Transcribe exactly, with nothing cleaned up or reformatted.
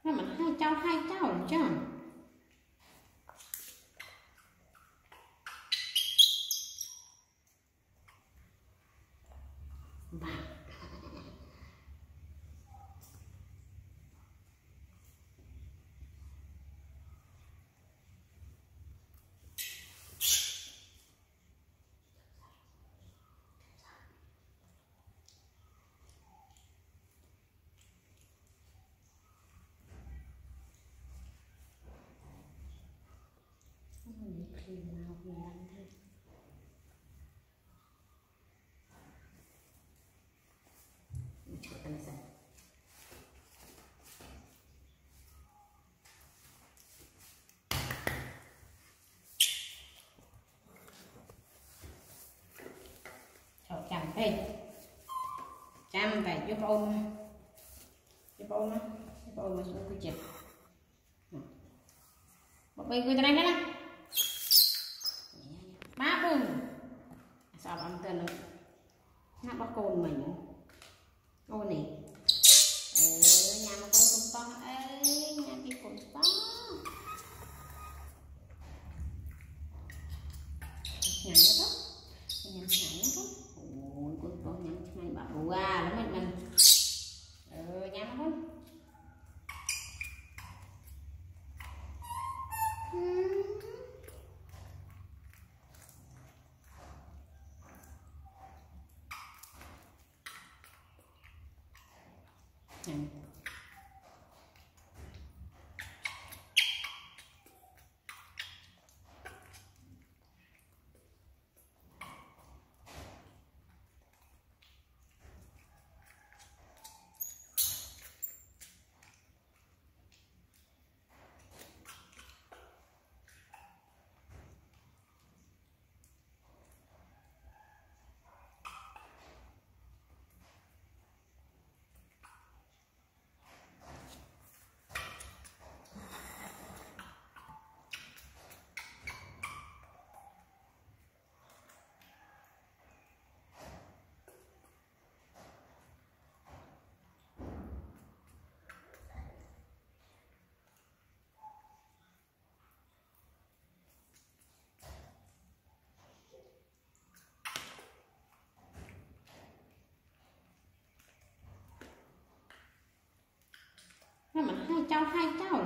ถ้ามันให้เจ้าให้เจ้าเจ้าบ้าmình khi nào mình làm thế mình chọn cái này chọn chạm đây chạm về giúp ôm giúp ôm á giúp ôm mà xuống cái chẹp một bên cái này nữa má bưng sao ăn tên nó hát bác côn mình ô này ừ, nhà mà con con to ấy nhà cái con to nhà nó đó nhà nhà nó đó ôi con to nhà này bà bùa lắm mình mình ừ, nhà nó đó andถ้ามันให้เจ้าให้เจ้า